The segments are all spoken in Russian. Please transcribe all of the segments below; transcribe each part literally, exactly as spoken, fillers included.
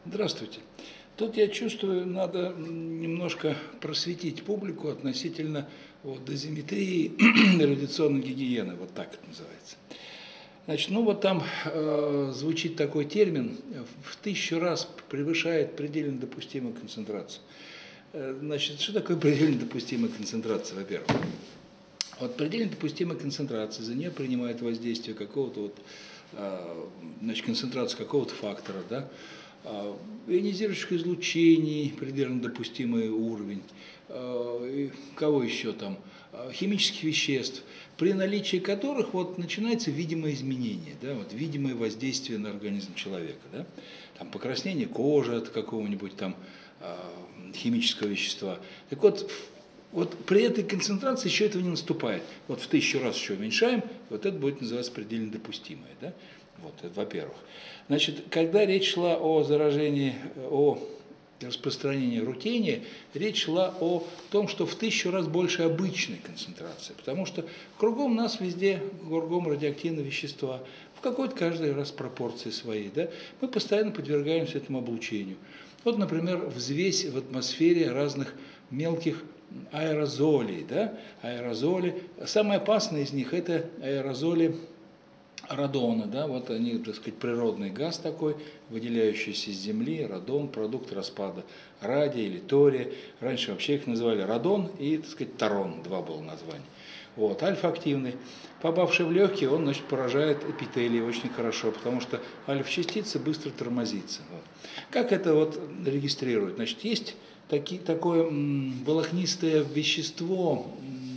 Здравствуйте. Тут я чувствую, надо немножко просветить публику относительно вот, дозиметрии радиационной гигиены, вот так это называется. Значит, ну вот там э, звучит такой термин, в тысячу раз превышает предельно допустимую концентрацию. Э, значит, что такое предельно допустимая концентрация, во-первых? Вот предельно допустимая концентрация, за нее принимает воздействие какого-то вот, э, значит, концентрацию какого-то фактора, да, ионизирующих излучений, предельно допустимый уровень, и кого еще там, химических веществ, при наличии которых вот начинается видимое изменение, да, вот видимое воздействие на организм человека. Да, там покраснение кожи от какого-нибудь там химического вещества. Так вот, вот при этой концентрации еще этого не наступает. Вот в тысячу раз еще уменьшаем, вот это будет называться предельно допустимое. Да? Вот, это во-первых. Значит, когда речь шла о заражении, о распространении рутения, речь шла о том, что в тысячу раз больше обычной концентрации, потому что кругом нас везде, кругом радиоактивные вещества, в какой-то каждый раз пропорции свои, да, мы постоянно подвергаемся этому облучению. Вот, например, взвесь в атмосфере разных мелких аэрозолей, да, аэрозоли. Самые опасные из них это аэрозоли радона, да, вот они, так сказать, природный газ такой, выделяющийся из земли, радон, продукт распада радия или тория. Раньше вообще их называли радон и, так сказать, тарон, два было названия. Вот, альфа-активный. Попавший в легкие, он, значит, поражает эпителий очень хорошо, потому что альфа-частица быстро тормозится. Вот. Как это вот регистрируют? Значит, есть таки, такое м, волокнистое вещество,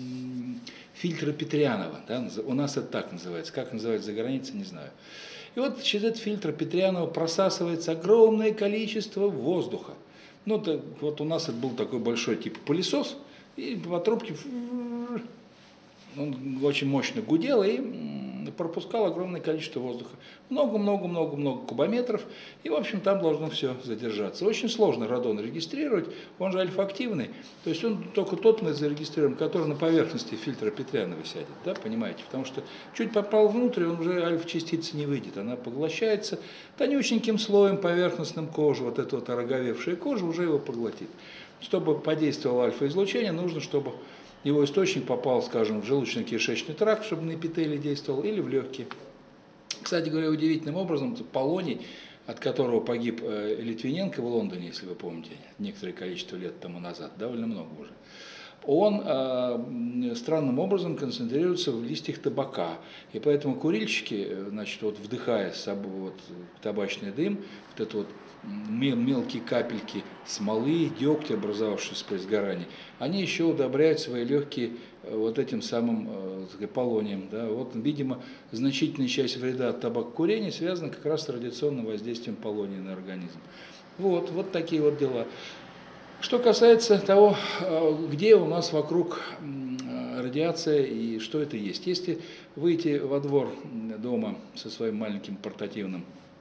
фильтра Петрянова, да, у нас это так называется, как называется за границей, не знаю. И вот через этот фильтр Петрянова просасывается огромное количество воздуха. Ну, то, вот у нас это был такой большой типа пылесос, и по трубке он очень мощно гудел и пропускал огромное количество воздуха. Много-много-много-много кубометров, и, в общем, там должно все задержаться. Очень сложно радон регистрировать, он же альфа-активный, то есть он только тот мы зарегистрируем, который на поверхности фильтра Петрянова сядет, да, понимаете, потому что чуть попал внутрь, он уже альфа-частица не выйдет, она поглощается тонюсеньким слоем поверхностным кожи, вот эта вот ороговевшая кожа уже его поглотит. Чтобы подействовало альфа-излучение, нужно, чтобы его источник попал, скажем, в желудочно-кишечный тракт, чтобы на эпителий действовал, или в легкие. Кстати говоря, удивительным образом, полоний, от которого погиб Литвиненко в Лондоне, если вы помните, некоторое количество лет тому назад, довольно много уже, он э, странным образом концентрируется в листьях табака. И поэтому курильщики, значит, вот, вдыхая с собой вот, табачный дым, вот это вот мелкие капельки смолы, дегтя, образовавшиеся при сгорании, они еще удобряют свои легкие вот этим самым э, полонием. Да. Вот, видимо, значительная часть вреда от табакокурения связана как раз с радиационным воздействием полония на организм. Вот, вот такие вот дела. Что касается того, где у нас вокруг радиация и что это есть. Если выйти во двор дома со своим маленьким портативным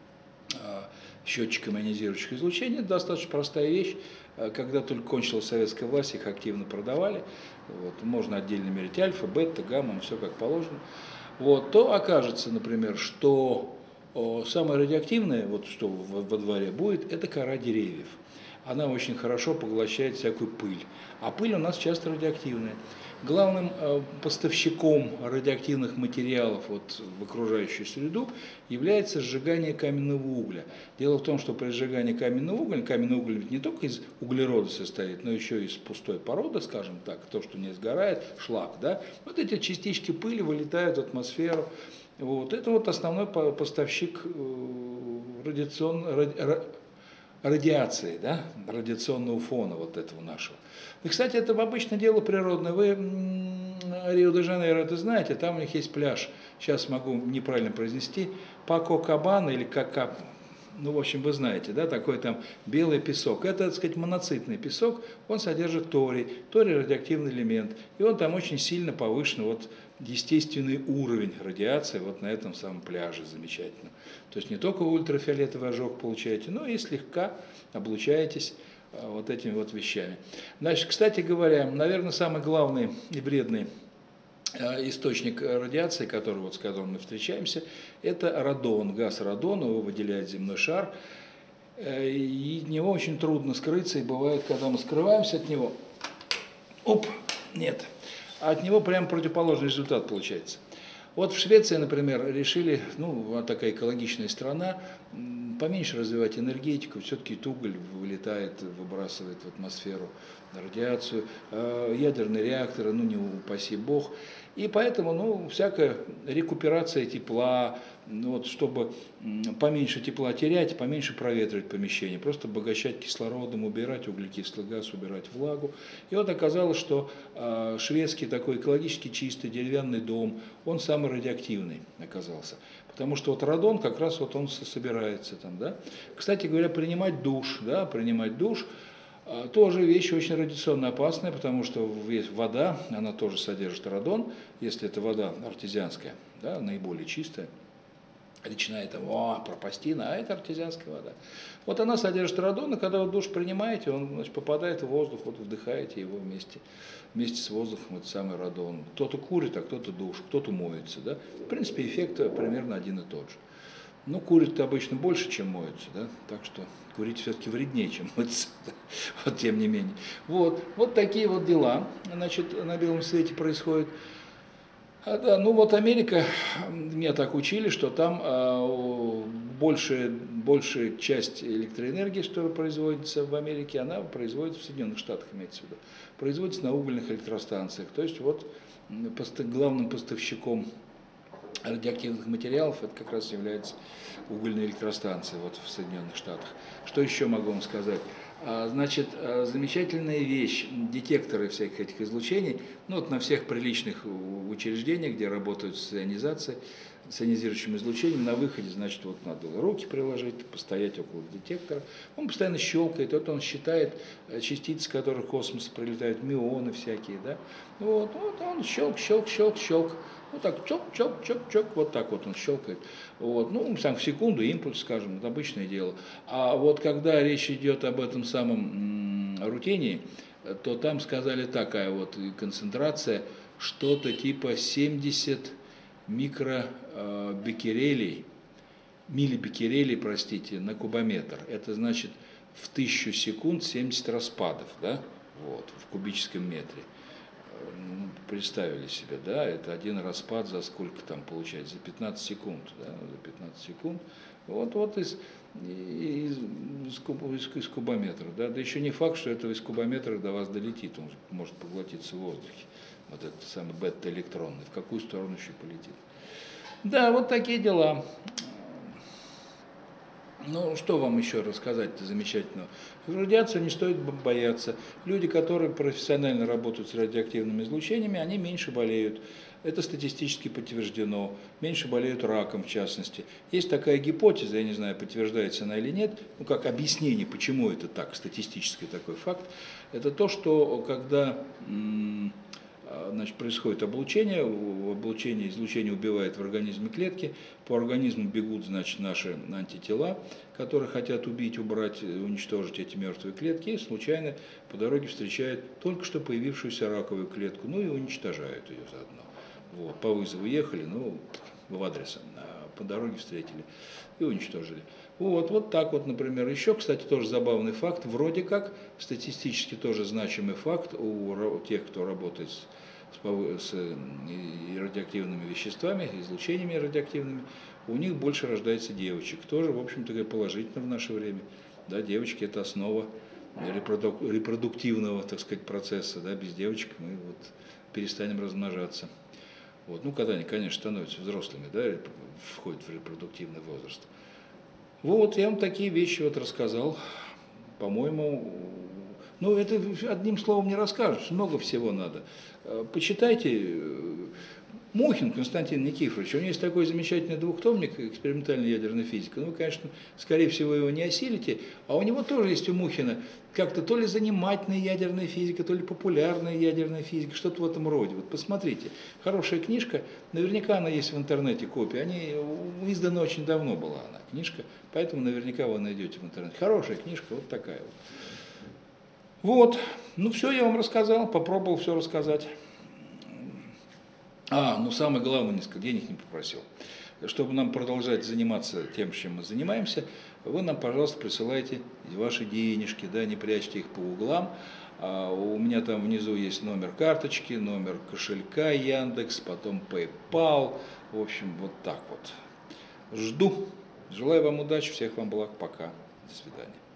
счетчиком ионизирующих излучений, это достаточно простая вещь. Когда только кончилась советская власть, их активно продавали. Вот, можно отдельно мерить альфа, бета, гамма, все как положено. Вот, то окажется, например, что самое радиоактивное, вот что во дворе будет, это кора деревьев. Она очень хорошо поглощает всякую пыль. А пыль у нас часто радиоактивная. Главным э, поставщиком радиоактивных материалов вот, в окружающую среду является сжигание каменного угля. Дело в том, что при сжигании каменного угля, каменный уголь ведь не только из углерода состоит, но еще и из пустой породы, скажем так, то, что не сгорает, шлак. Да? Вот эти частички пыли вылетают в атмосферу. Вот. Это вот основной поставщик э, радиационного радиации, да, радиационного фона вот этого нашего. И, кстати, это обычное дело природное. Вы Рио-де-Жанейро это знаете, там у них есть пляж, сейчас могу неправильно произнести, Пако-Кабана или Какап, ну, в общем, вы знаете, да, такой там белый песок. Это, так сказать, моноцитный песок, он содержит торий, торий радиоактивный элемент, и он там очень сильно повышен, вот, естественный уровень радиации вот на этом самом пляже замечательно. То есть не только ультрафиолетовый ожог получаете, но и слегка облучаетесь вот этими вот вещами. Значит, кстати говоря, наверное, самый главный и вредный источник радиации, который, вот, с которым мы встречаемся, это радон, газ радон, его выделяет земной шар. и от него очень трудно скрыться, и бывает, когда мы скрываемся от него, оп, нет, а от него прям противоположный результат получается. Вот в Швеции, например, решили, ну, такая экологичная страна, поменьше развивать энергетику, все-таки уголь вылетает, выбрасывает в атмосферу радиацию, ядерные реакторы, ну, не упаси бог. И поэтому, ну, всякая рекуперация тепла, ну, вот, чтобы поменьше тепла терять, поменьше проветривать помещение, просто обогащать кислородом, убирать углекислый газ, убирать влагу. И вот оказалось, что э, шведский такой экологически чистый деревянный дом, он самый радиоактивный оказался. Потому что вот радон как раз вот он собирается там, да. Кстати говоря, принимать душ, да, принимать душ, тоже вещь очень радиационно опасная, потому что вода, она тоже содержит радон, если это вода артезианская, да, наиболее чистая, речная, там, о, пропастина, а это артезианская вода. Вот она содержит радон, и когда вы душ принимаете, он, значит, попадает в воздух, вот вдыхаете его вместе, вместе с воздухом, это самый радон. Кто-то курит, а кто-то душ, кто-то моется, да. В принципе, эффект примерно один и тот же. Ну, курят обычно больше, чем моются, да, так что курить все-таки вреднее, чем мыться, вот тем не менее. Вот, вот такие вот дела, значит, на белом свете происходят. А, да, ну вот Америка, меня так учили, что там а, большая, большая часть электроэнергии, что производится в Америке, она производится в Соединенных Штатах, имеется в виду, производится на угольных электростанциях. То есть вот главным поставщиком радиоактивных материалов это как раз является угольная электростанция вот в Соединенных Штатах. Что еще могу вам сказать? Значит, замечательная вещь, детекторы всяких этих излучений, ну вот на всех приличных учреждениях, где работают с ионизацией, с ионизирующим излучением, на выходе, значит, вот надо руки приложить, постоять около детектора, он постоянно щелкает, вот он считает частицы, которые в космос прилетают, мионы всякие, да, вот, вот он щелк, щелк, щелк, щелк, вот так, чок, чок, чок, чок, вот так вот он щелкает. Вот. Ну, сам в секунду импульс, скажем, это обычное дело. А вот когда речь идет об этом самом м, рутении, то там сказали такая вот концентрация, что-то типа семьдесят микробеккерелей, миллибеккерелей, простите, на кубометр. Это значит в тысячу секунд семьдесят распадов, да, вот, в кубическом метре. Представили себе, да, это один распад за сколько там получается, за пятнадцать секунд, да, за пятнадцать секунд, вот, вот из, из, из, куб, из, из кубометра, да, да еще не факт, что это из кубометра до вас долетит, он может поглотиться в воздухе, вот этот самый бета-электронный, в какую сторону еще полетит. Да, вот такие дела. Ну, что вам еще рассказать-то замечательного? Радиацию не стоит бояться. Люди, которые профессионально работают с радиоактивными излучениями, они меньше болеют. Это статистически подтверждено. Меньше болеют раком, в частности. Есть такая гипотеза, я не знаю, подтверждается она или нет, ну, как объяснение, почему это так, статистический такой факт. Это то, что когда значит, происходит облучение, облучение, излучение убивает в организме клетки, по организму бегут, значит, наши антитела, которые хотят убить, убрать, уничтожить эти мертвые клетки, и случайно по дороге встречают только что появившуюся раковую клетку, ну и уничтожают ее заодно. Вот, по вызову ехали, ну, в адрес, а по дороге встретили и уничтожили. Вот, вот так вот, например. Еще, кстати, тоже забавный факт, вроде как статистически тоже значимый факт у тех, кто работает с, с, с радиоактивными веществами, излучениями радиоактивными, у них больше рождается девочек. Тоже, в общем-то, положительно в наше время. Да, девочки – это основа репродук, репродуктивного, так сказать, процесса. Да, без девочек мы вот перестанем размножаться. Вот. Ну, когда они, конечно, становятся взрослыми, да, входят в репродуктивный возраст. Вот, я вам такие вещи вот рассказал, по-моему, ну, это одним словом не расскажешь, много всего надо. Почитайте, Мухин Константин Никифорович, у него есть такой замечательный двухтомник «Экспериментальная ядерная физика». Ну, вы, конечно, скорее всего, его не осилите, а у него тоже есть у Мухина как-то то ли занимательная ядерная физика, то ли популярная ядерная физика, что-то в этом роде. Вот посмотрите, хорошая книжка, наверняка она есть в интернете, копия, они издана очень давно была она, книжка, поэтому наверняка вы найдете в интернете. Хорошая книжка, вот такая вот. Вот, ну все я вам рассказал, попробовал все рассказать. А, ну самое главное, несколько денег не попросил. чтобы нам продолжать заниматься тем, чем мы занимаемся, вы нам, пожалуйста, присылайте ваши денежки, да, не прячьте их по углам. А у меня там внизу есть номер карточки, номер кошелька Яндекс, потом PayPal. В общем, вот так вот. Жду. Желаю вам удачи, всех вам благ. Пока. До свидания.